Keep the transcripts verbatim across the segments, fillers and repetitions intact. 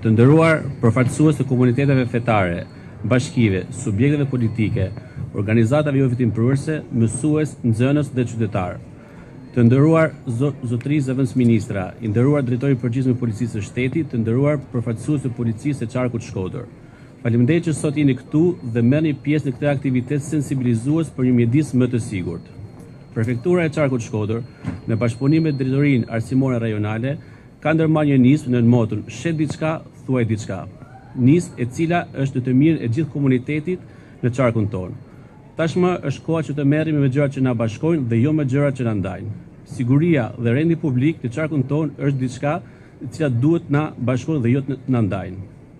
Të nderuar përfaqësues të komuniteteve fetare, bashkive, subjekteve politike, organizatave jo vetëmpruese, mësues, nxënës dhe qytetarë. Të nderuar zotëri zëvendës ministra, i nderuar drejtori i përgjithshëm i policisë së shtetit, të nderuar përfaqësues të policisë së Qarkut Shkodër. Faleminderit që sot jeni këtu dhe merrni pjesë në këtë aktivitet sensibilizues për një mjedis më të sigurt. Prefektura e Qarkut Shkodër, në bashkëpunim me drejtorinë arsimore rajonale, ka ndërmarrë një nismë në motën "Shet diçka, thuaj diçka". Nismë e cila është në të mirën e gjithë komunitetit në qarkun tonë. Tashmë është koha që të merremi me gjërat që na bashkojnë dhe jo me gjërat që na ndajnë. Siguria dhe rendi publik në qarkun tonë është diçka e cila duhet na bashkojnë dhe jo të na ndajnë.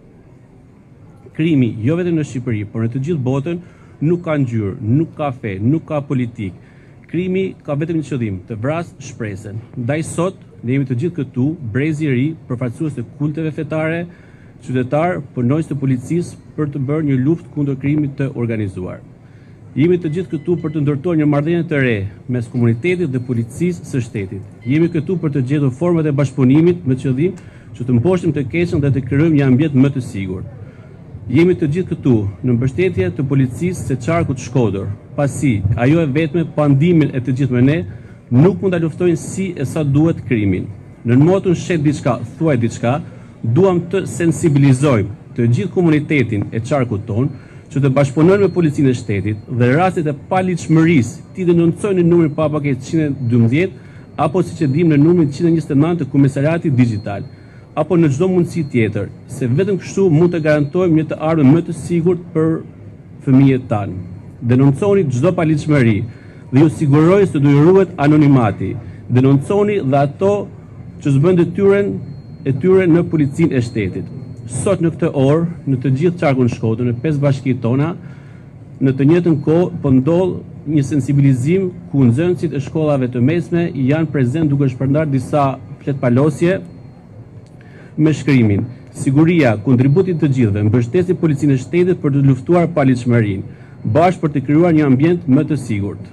Krimi, jo vetëm në Shqipëri, por në të gjithë botën, nuk ka ngjyrë, nuk ka fe, nuk ka politik. Krimi ka vetëm një qëllim, të vrasë shpresën. Ndaj sot, ne jemi të gjithë këtu, brezi i ri, përfaqësues të kulteve fetare, qytetar, punonjës të policisë për të bërë një luftë kundër krimit të organizuar. Jemi të gjithë këtu për të ndërtuar një marrëdhënie të re mes komunitetit dhe policisë së shtetit. Jemi këtu për të gjetur format e bashkëpunimit me qëllim që të mposhtim të keqen dhe të krijojmë një ambient më të sigurt. Jemi të gjithë këtu në mbështetje të policisë së Qarkut Shkodër, pasi ajo e vetme pa ndihmën e të gjithë me ne nuk mund ta luftojnë si e sa duhet krimin. Në motën "Shet diçka, thuaj diçka", duam të sensibilizojmë të gjithë komunitetin e qarkut tonë që të bashkëpunojnë me policinë e shtetit dhe rastet e paligjshmërisë ti denoncojnë në numrin pa paketë njëzet e dymbëdhjetë apo siç e dimë në numrin njëzet e njëzet e nëntë të Komisariatit Digjital apo në çdo mundësi tjetër, se vetëm kështu mund të garantojmë një të ardhmen më të sigurt për fëmijët tanë. Denonconi çdo paligjshmëri dhe ju siguroj se do ju ruhet anonimati. Denonconi dhe ato që zbën detyrën e tyre në policinë e shtetit. Sot në këtë orë, në të gjithë qarkun Shkodër, në pesë bashkitë tona, në të njëjtën kohë po ndodh një sensibilizim ku nxënësit e shkollave të mesme janë prezent duke shpërndar disa fletpalosje me shkrimin: "Siguria, kontributi të gjithëve, mbështesi policinë e shtetit për të luftuar paligjshmërinë, bashkë për të krijuar një ambient më të sigurt."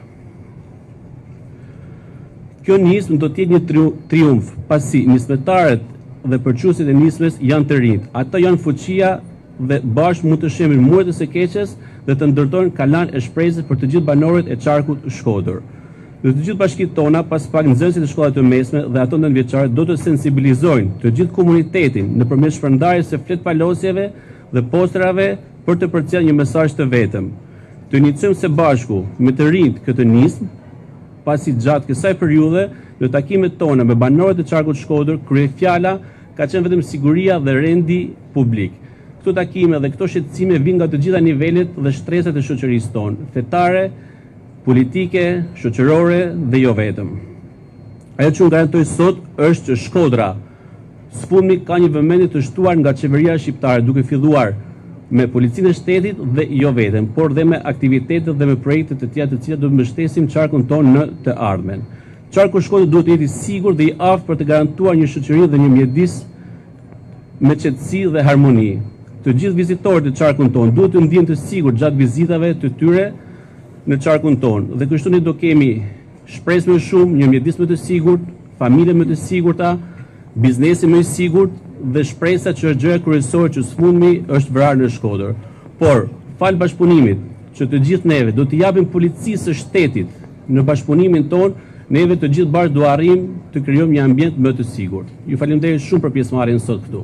Kjo nismë do të jetë një triumf, pasi nismetarët dhe përçuesit e nismes janë të rinjt. Ata janë fuqia dhe bashkë mund të shemin muret e së keqes dhe të ndërtojnë kalan e shpresës për të gjithë banorët e Qarkut Shkodër. Në të gjithë bashkitë tona, pas pak nxënësit e shkollave të mesme dhe ato nëntëvjeçare do të sensibilizojnë të gjithë komunitetin nëpërmjet shpërndarjes së fletpalosjeve dhe posterave për të përcjellë një mesazh të vetëm. Të inicojmë së bashku me të rinjt këtë nismë, pasi gjatë kësaj periudhe në takimet tona me banorët e Qarkut Shkodër, kryefjala ka qenë vetëm siguria dhe rendi publik. Këto takime dhe këto shqetësime vijnë nga të gjitha nivelet dhe shtresat e shoqërisë tonë, fetare, politike, shoqërore dhe jo vetëm. Ajo që unë garantoj sot është që Shkodra sfundmi ka një vëmendje të shtuar nga qeveria shqiptare, duke filluar me policinë e shtetit dhe jo vetëm, por dhe me aktivitetet dhe me projekte të tjera të cilat do të mbështesim qarkun tonë në të ardhmen. Qarku Shkodër duhet të jetë i sigurt dhe i aftë për të garantuar një shoqëri dhe një mjedis me qetësi dhe harmoni. Të gjithë vizitorët e qarkun tonë duhet të ndjehen të sigurt gjatë vizitave të tyre në qarkun tonë dhe kështu ne do kemi shpresë më shumë, një mjedis më të sigurt, familje më të sigurta, biznesi më i sigurt dhe shpresa që është gjëja kryesore që sfundmi është vrarë në Shkodër. Por, fal bashkëpunimit që të gjithë neve do të japim policisë së shtetit në bashkëpunimin tonë, neve të gjithë bashkë do arrijmë të krijojmë një ambient më të sigurt. Ju faleminderit shumë për pjesëmarrjen sot këtu.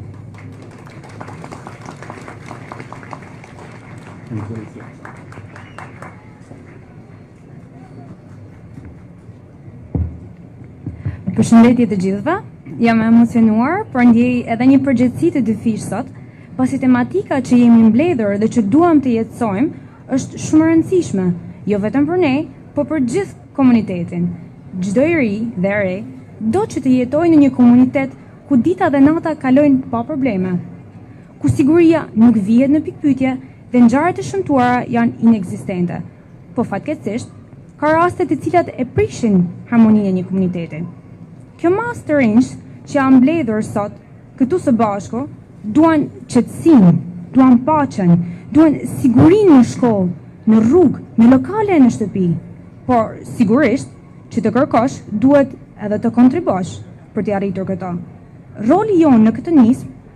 Përshëndetje të gjithëve. Jam emocionuar, por ndjej edhe një përgjegjësi të dyfish sot, pasi tematika që jemi mbledhur dhe që duam të jetësojmë është shumë e rëndësishme, jo vetëm për ne, por për gjithë komunitetin. Çdo i ri dhe e re do që të jetojë në një komunitet ku dita dhe nata kalojnë pa probleme, ku siguria nuk vihet në pikpyetje dhe ngjarjet e shëmtuara janë inekzistente. Po fatkeqësisht, ka raste të cilat e prishin harmoninë e një komuniteti. Kjo masë të rinj që janë mbledhur sot këtu së bashku duan qetësinë, duan paqen, duan sigurinë në shkollë, në rrugë, në lokale, në shtëpi. Por sigurisht që të kërkosh duhet edhe të kontribosh për të arritur këto. Roli jonë në këtë nismë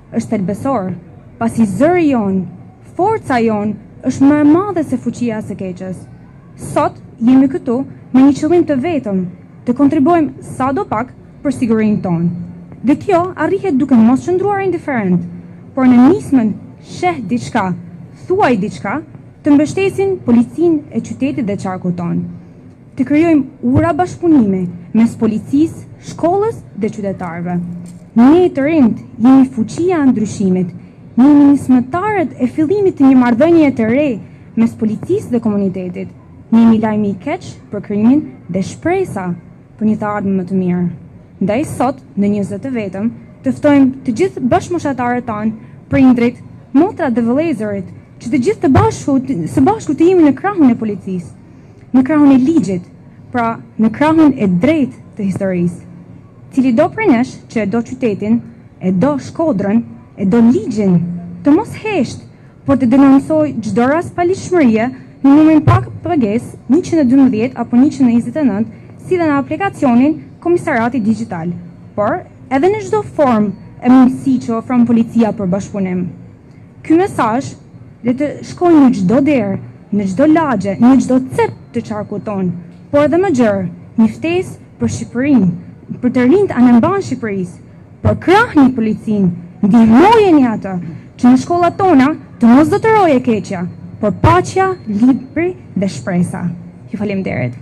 është thelbësor, pasi zëri jon, forca jon është më e madhe se fuqia e së keqes. Sot jemi këtu me një qëllim të vetëm, të kontribuojmë sadopak për sigurinë tonë. Dhe kjo arrihet duke mos qëndruar indiferent, por në nismën sheh diçka, thuaj diçka, të mbështesin policinë e qytetit dhe qarkut tonë. Të krijojmë ura bashkëpunime mes policisë, shkollës dhe qytetarëve. Ne të rinjt jemi fuqia e ndryshimit, ne jemi nismëtarët e fillimit të një marrëdhënie të re mes policisë dhe komunitetit. Ne jemi lajmi i keq për krimin dhe shpresa për një të ardhmë më të mirë. Ndaj sot, në njëzet të vetëm, të ftojmë të gjithë bashkëmoshatarët tanë, prindrit, motrat dhe vëllezërit, që të gjithë të bashku, së bashku të jemi në krahun e policisë, në krahun e ligjit, pra në krahun e drejtë të historisë. Cili do prej nesh që e do qytetin, e do Shkodrën, e do ligjin, të mos hesht, por të denoncoj çdo rast paligjshmërie në numrin pak pagesë njëqind e dymbëdhjetë apo njëqind e njëzet e nëntë, si dhe në aplikacionin Komisariati Digital, por edhe në çdo formë e mundësi që ofron policia për bashkëpunim. Ky mesazh le të shkojë në çdo derë, në çdo lagje, në çdo cep të qarkut tonë, por edhe më gjerë, një ftesë për Shqipërinë, për të rinjt anë Shqipërisë, por krahni policinë, ndihmojeni atë që në shkollat tona të mos zotërojë keqja, por paqja, libri dhe shpresa. Ju faleminderit.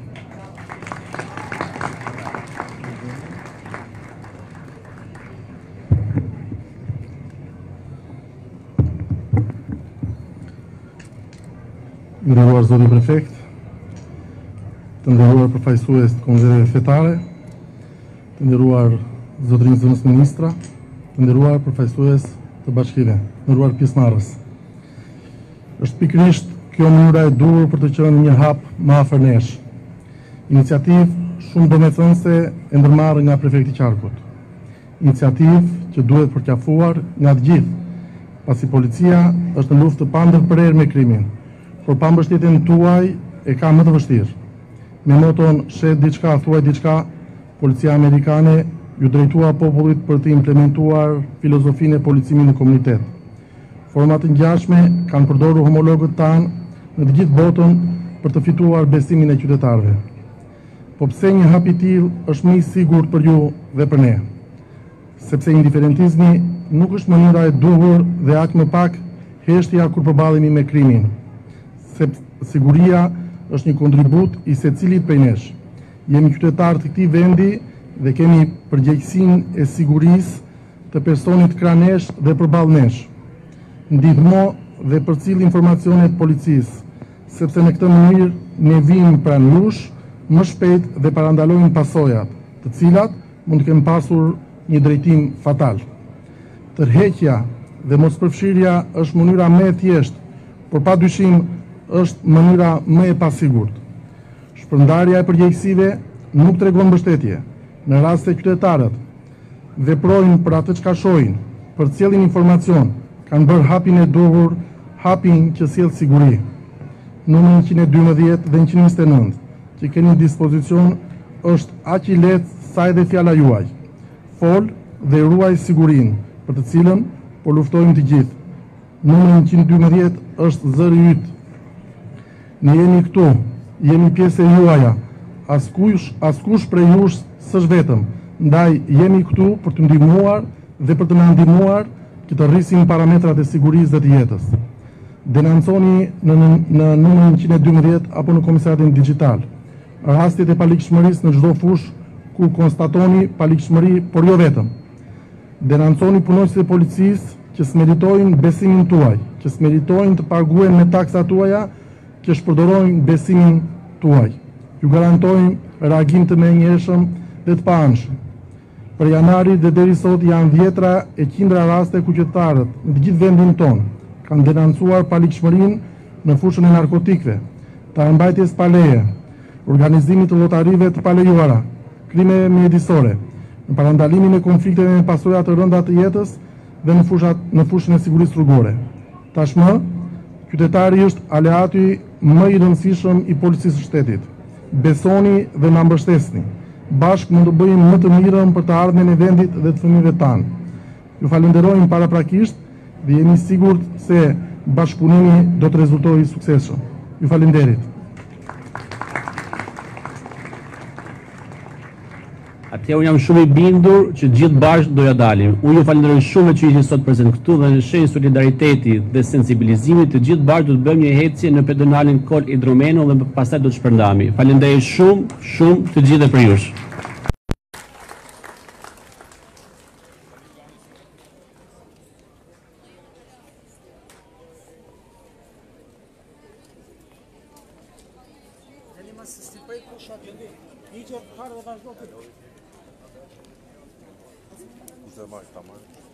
Nderuar zoti prefekt, të nderuar përfaqësues të konzerveve fetare, të nderuar zotërinj zonës ministra, të nderuar përfaqësues të bashkive, të nderuar pjesëmarrës. Është pikërisht kjo mënyra e duhur për të qenë një hap më afër nesh. Iniciativë shumë domethënëse e ndërmarrë nga prefekti i Qarkut. Iniciativë që duhet përqafuar nga të gjithë, pasi policia është në luftë të pandërprerë me krimin, por pa mbështetjen tuaj e ka më të vështirë. Me moton shet diçka, thuaj diçka, policia amerikane ju drejtua popullit për të implementuar filozofinë e policimit në komunitet. Format të ngjashme kanë përdorur homologët tanë në të gjithë botën për të fituar besimin e qytetarëve. Po pse një hap i tillë është më i sigurt për ju dhe për ne? Sepse indiferentizmi nuk është mënyra e duhur dhe aq më pak heshtja kur përballemi me krimin. Sepse siguria është një kontribut i secilit prej nesh. Jemi qytetarë të këtij vendi dhe kemi përgjegjësinë e sigurisë të personit krah nesh dhe përballë nesh. Ndihmo dhe përcjell informacionet policisë, sepse në këtë mënyrë ne vim pranë jush më shpejt dhe parandalojmë pasojat, të cilat mund të kenë pasur një drejtim fatal. Tërheqja dhe mospërfshirja është mënyra më e thjeshtë, por padyshim është mënyra më e pasigurt. Shpërndarja e përgjegjësive nuk tregon mbështetje. Në rast se qytetarët veprojnë për atë çka shohin, përcjellin informacion, kanë bërë hapin e duhur, hapin që sjell siguri. Numri njëqind e dymbëdhjetë dhe njëqind e njëzet e nëntë që keni në dispozicion është aq i lehtë sa edhe fjala juaj. Fol dhe ruaj sigurinë, për të cilën po luftojmë të gjithë. Numri njëqind e dymbëdhjetë është zëri yt. Ne jemi këtu, jemi pjesë e juaja. Askush, askush prej jush s'është vetëm. Ndaj jemi këtu për të ndihmuar dhe për të na ndihmuar që të rrisim parametrat e sigurisë dhe të jetës. Denonconi në, në, në numrin njëqind e dymbëdhjetë apo në Komisariatin Digital rastet e paligjshmërisë në çdo fushë ku konstatoni paligjshmëri, por jo vetëm. Denonconi punonjësit e policisë që smeritojnë besimin tuaj, që smeritojnë të paguhen me taksat tuaja, që shpërdorojnë besimin tuaj. Ju garantojmë reagim të menjëhershëm dhe të paanshëm. Për janarit dhe deri sot janë dhjetra e qindra raste ku qytetarët në të gjithë vendin tonë kanë denoncuar paligjshmërinë në fushën e narkotikëve, të armbajtjes pa leje, organizimit të llotarive të palejuara, krime mjedisore, në parandalimin e konflikteve me pasoja të rënda të jetës dhe në fushat në fushën e sigurisë rrugore. Tashmë, qytetari është aleati më i rëndësishëm i policisë së shtetit. Besoni dhe na mbështesni. Bashkë mund të bëjmë më të mirën për të ardhmen e vendit dhe të fëmijëve tanë. Ju falenderojmë paraprakisht dhe jemi sigurt se bashkëpunimi do të rezultojë i suksesshëm. Ju falenderit. Atje unë jam shumë i bindur që gjithë bashkë do ja dalim. Unë ju falenderoj shumë që ishit sot prezent këtu dhe në shenjë solidariteti dhe sensibilizimit të gjithë bashkë do të bëjmë një ecje në pedonalin Kol Idromeno dhe pastaj do të shpërndahemi. Falenderoj shumë, shumë të gjithë për jush. Güzel maç tamam.